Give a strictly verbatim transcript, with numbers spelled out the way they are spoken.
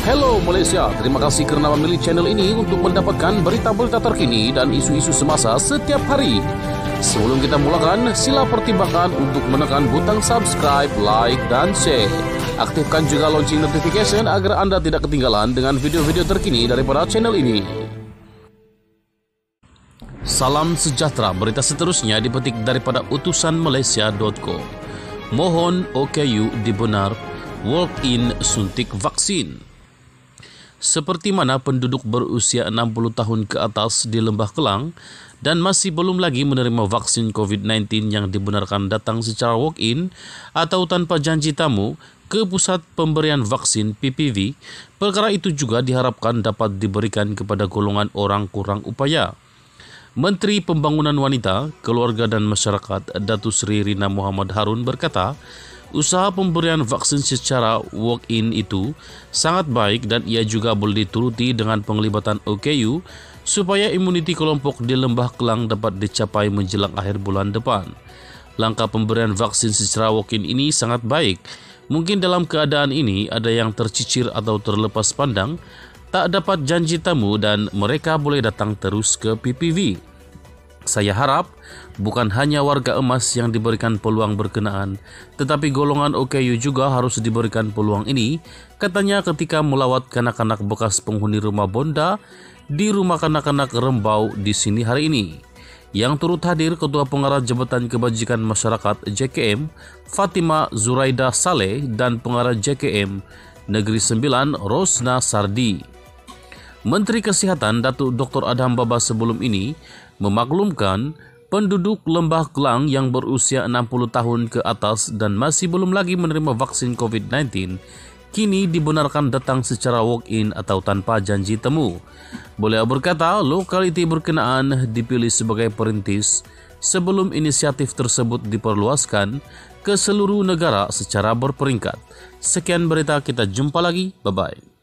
Hello Malaysia, terima kasih kerana memilih channel ini untuk mendapatkan berita-berita terkini dan isu-isu semasa setiap hari. Sebelum kita mulakan, sila pertimbangkan untuk menekan butang subscribe, like dan share. Aktifkan juga lonceng notification agar anda tidak ketinggalan dengan video-video terkini daripada channel ini. Salam sejahtera, berita seterusnya dipetik daripada utusan malaysia dot com. Mohon O K U dibenar walk-in suntik vaksin. Seperti mana penduduk berusia enam puluh tahun ke atas di Lembah Kelang dan masih belum lagi menerima vaksin covid sembilan belas yang dibenarkan datang secara walk-in atau tanpa janji tamu ke pusat pemberian vaksin P P V, perkara itu juga diharapkan dapat diberikan kepada golongan orang kurang upaya. Menteri Pembangunan Wanita, Keluarga dan Masyarakat Datuk Seri Rina Muhammad Harun berkata, usaha pemberian vaksin secara walk-in itu sangat baik dan ia juga boleh dituruti dengan penglibatan O K U supaya imuniti kelompok di Lembah Kelang dapat dicapai menjelang akhir bulan depan. Langkah pemberian vaksin secara walk-in ini sangat baik. Mungkin dalam keadaan ini ada yang tercicir atau terlepas pandang, tak dapat janji tamu dan mereka boleh datang terus ke P P V. Saya harap bukan hanya warga emas yang diberikan peluang berkenaan, tetapi golongan O K U juga harus diberikan peluang ini, katanya ketika melawat kanak-kanak bekas penghuni rumah bonda di rumah kanak-kanak Rembau di sini hari ini. Yang turut hadir Ketua Pengarah Jabatan Kebajikan Masyarakat J K M, Fatima Zuraida Saleh dan Pengarah J K M Negeri Sembilan, Rosna Sardi. Menteri Kesihatan Datuk Doktor Adham Baba sebelum ini memaklumkan penduduk Lembah Kelang yang berusia enam puluh tahun ke atas dan masih belum lagi menerima vaksin covid sembilan belas kini dibenarkan datang secara walk-in atau tanpa janji temu. Beliau berkata lokaliti berkenaan dipilih sebagai perintis sebelum inisiatif tersebut diperluaskan ke seluruh negara secara berperingkat. Sekian berita, kita jumpa lagi. Bye-bye.